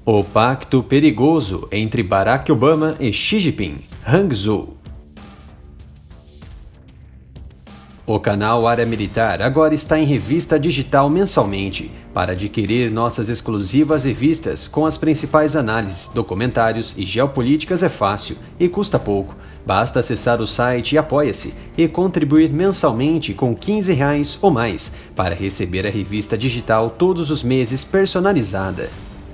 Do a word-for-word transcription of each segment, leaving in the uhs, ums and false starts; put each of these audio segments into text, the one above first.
O pacto perigoso entre Barack Obama e Xi Jinping, Hangzhou. O canal Área Militar agora está em revista digital mensalmente. Para adquirir nossas exclusivas revistas com as principais análises, documentários e geopolíticas é fácil e custa pouco. Basta acessar o site Apoia-se e contribuir mensalmente com quinze reais ou mais para receber a revista digital todos os meses personalizada.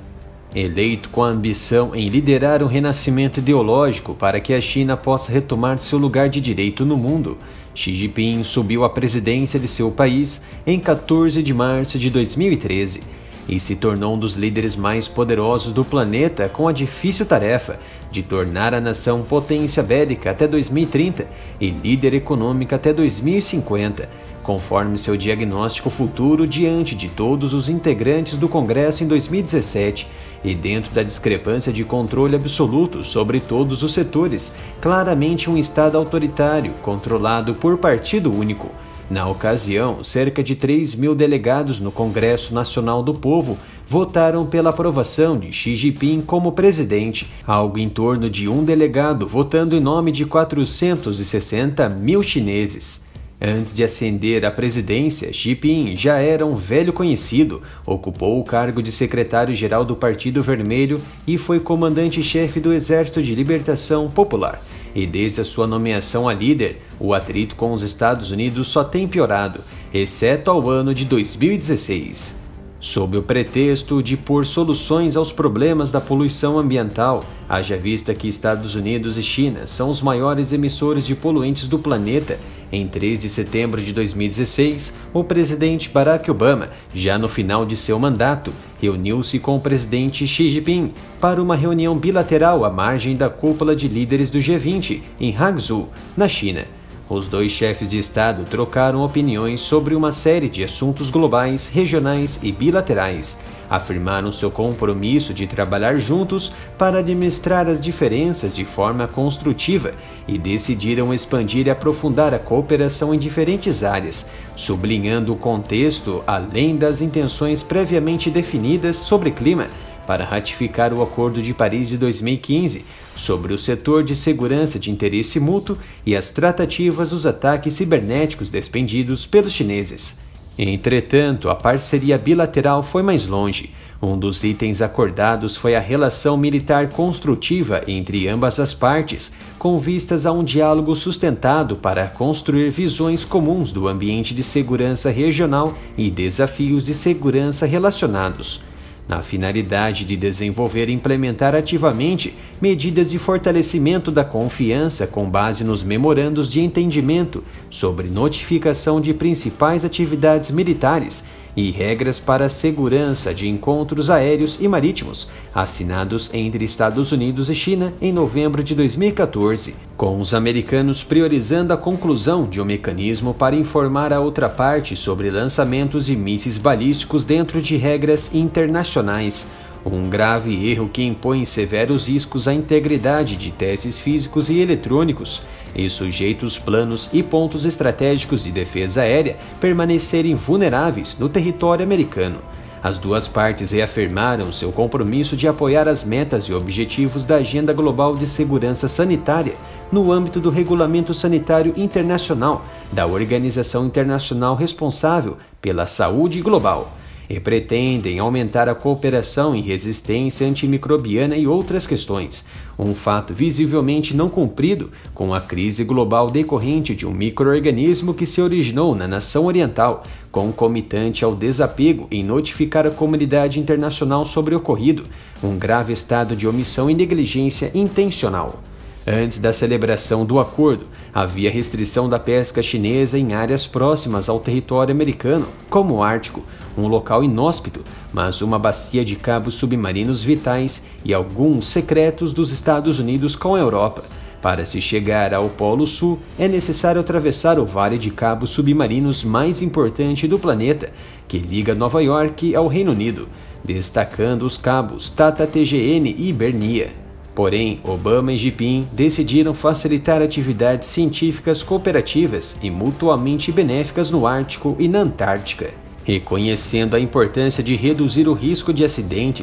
Eleito com a ambição em liderar um renascimento ideológico para que a China possa retomar seu lugar de direito no mundo, Xi Jinping subiu à presidência de seu país em quatorze de março de dois mil e treze e se tornou um dos líderes mais poderosos do planeta com a difícil tarefa de tornar a nação potência bélica até dois mil e trinta e líder econômica até dois mil e cinquenta, conforme seu diagnóstico futuro diante de todos os integrantes do Congresso em dois mil e dezessete e dentro da discrepância de controle absoluto sobre todos os setores, claramente um Estado autoritário controlado por partido único. Na ocasião, cerca de três mil delegados no Congresso Nacional do Povo votaram pela aprovação de Xi Jinping como presidente, algo em torno de um delegado votando em nome de quatrocentos e sessenta mil chineses. Antes de ascender à presidência, Xi Jinping já era um velho conhecido, ocupou o cargo de secretário-geral do Partido Vermelho e foi comandante-chefe do Exército de Libertação Popular. E desde a sua nomeação a líder, o atrito com os Estados Unidos só tem piorado, exceto ao ano de dois mil e dezesseis. Sob o pretexto de pôr soluções aos problemas da poluição ambiental, haja vista que Estados Unidos e China são os maiores emissores de poluentes do planeta, em três de setembro de dois mil e dezesseis, o presidente Barack Obama, já no final de seu mandato, reuniu-se com o presidente Xi Jinping para uma reunião bilateral à margem da cúpula de líderes do G vinte, em Hangzhou, na China. Os dois chefes de Estado trocaram opiniões sobre uma série de assuntos globais, regionais e bilaterais. Afirmaram seu compromisso de trabalhar juntos para administrar as diferenças de forma construtiva e decidiram expandir e aprofundar a cooperação em diferentes áreas, sublinhando o contexto além das intenções previamente definidas sobre clima, para ratificar o Acordo de Paris de dois mil e quinze sobre o setor de segurança de interesse mútuo e as tratativas dos ataques cibernéticos despendidos pelos chineses. Entretanto, a parceria bilateral foi mais longe. Um dos itens acordados foi a relação militar construtiva entre ambas as partes, com vistas a um diálogo sustentado para construir visões comuns do ambiente de segurança regional e desafios de segurança relacionados, na finalidade de desenvolver e implementar ativamente medidas de fortalecimento da confiança com base nos memorandos de entendimento sobre notificação de principais atividades militares e regras para a segurança de encontros aéreos e marítimos, assinados entre Estados Unidos e China em novembro de dois mil e quatorze, com os americanos priorizando a conclusão de um mecanismo para informar a outra parte sobre lançamentos de mísseis balísticos dentro de regras internacionais. Um grave erro que impõe severos riscos à integridade de testes físicos e eletrônicos e sujeita os planos e pontos estratégicos de defesa aérea permanecerem vulneráveis no território americano. As duas partes reafirmaram seu compromisso de apoiar as metas e objetivos da Agenda Global de Segurança Sanitária no âmbito do Regulamento Sanitário Internacional da Organização Internacional Responsável pela Saúde Global, e pretendem aumentar a cooperação em resistência antimicrobiana e outras questões, um fato visivelmente não cumprido com a crise global decorrente de um micro-organismo que se originou na nação oriental, concomitante ao desapego em notificar a comunidade internacional sobre o ocorrido, um grave estado de omissão e negligência intencional. Antes da celebração do acordo, havia restrição da pesca chinesa em áreas próximas ao território americano, como o Ártico, um local inóspito, mas uma bacia de cabos submarinos vitais e alguns secretos dos Estados Unidos com a Europa. Para se chegar ao Polo Sul, é necessário atravessar o vale de cabos submarinos mais importante do planeta, que liga Nova York ao Reino Unido, destacando os cabos Tata T G N e Hibernia. Porém, Obama e Jinping decidiram facilitar atividades científicas cooperativas e mutuamente benéficas no Ártico e na Antártica. Reconhecendo a importância de reduzir o risco de acidentes,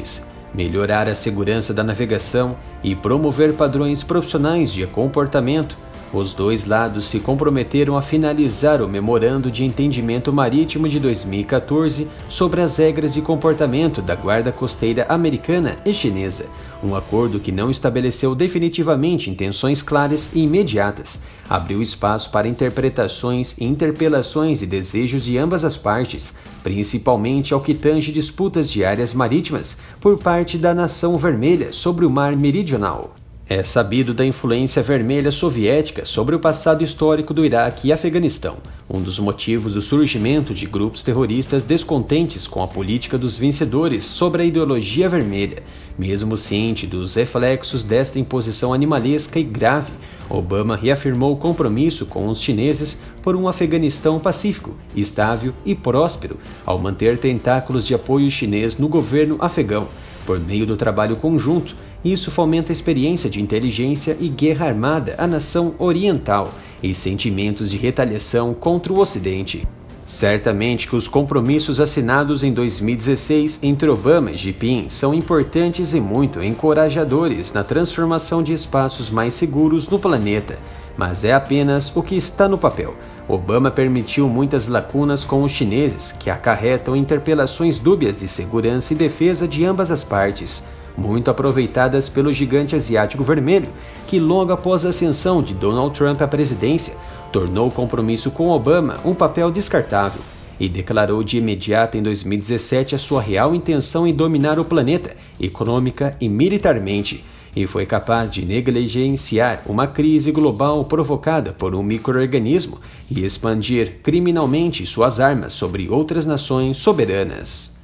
melhorar a segurança da navegação e promover padrões profissionais de comportamento. Os dois lados se comprometeram a finalizar o Memorando de Entendimento Marítimo de dois mil e quatorze sobre as regras de comportamento da Guarda Costeira americana e chinesa, um acordo que não estabeleceu definitivamente intenções claras e imediatas, abriu espaço para interpretações, interpelações e desejos de ambas as partes, principalmente ao que tange disputas de áreas marítimas por parte da Nação Vermelha sobre o Mar Meridional. É sabido da influência vermelha soviética sobre o passado histórico do Iraque e Afeganistão, um dos motivos do surgimento de grupos terroristas descontentes com a política dos vencedores sobre a ideologia vermelha. Mesmo ciente dos reflexos desta imposição animalesca e grave, Obama reafirmou o compromisso com os chineses por um Afeganistão pacífico, estável e próspero, ao manter tentáculos de apoio chinês no governo afegão, por meio do trabalho conjunto. Isso fomenta a experiência de inteligência e guerra armada à nação oriental e sentimentos de retaliação contra o Ocidente. Certamente que os compromissos assinados em dois mil e dezesseis entre Obama e Jinping são importantes e muito encorajadores na transformação de espaços mais seguros no planeta, mas é apenas o que está no papel. Obama permitiu muitas lacunas com os chineses, que acarretam interpelações dúbias de segurança e defesa de ambas as partes, muito aproveitadas pelo gigante asiático vermelho, que logo após a ascensão de Donald Trump à presidência, tornou o compromisso com Obama um papel descartável e declarou de imediato em dois mil e dezessete a sua real intenção em dominar o planeta, econômica e militarmente, e foi capaz de negligenciar uma crise global provocada por um micro-organismo e expandir criminalmente suas armas sobre outras nações soberanas.